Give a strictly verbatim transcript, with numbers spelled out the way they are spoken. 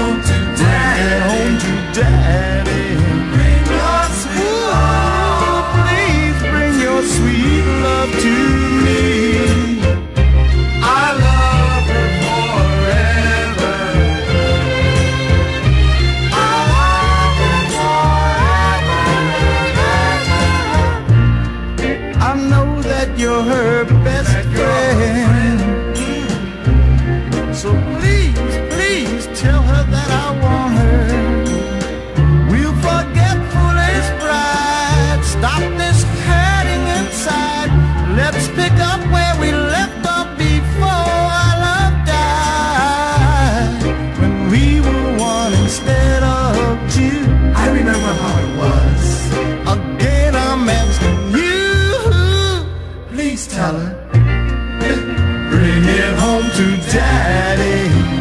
home to daddy. Home to daddy. Bring your sweet love. Please bring your sweet love to me. I love her forever. I love her forever. I know that you're her best friend. So please, please tell her that I want her. We'll forget foolish pride. Stop this hurting inside. Let's pick up where we left off before our love died. When we were one instead of two. I remember how it was. Again I'm asking you, Please tell her. bring it home to daddy.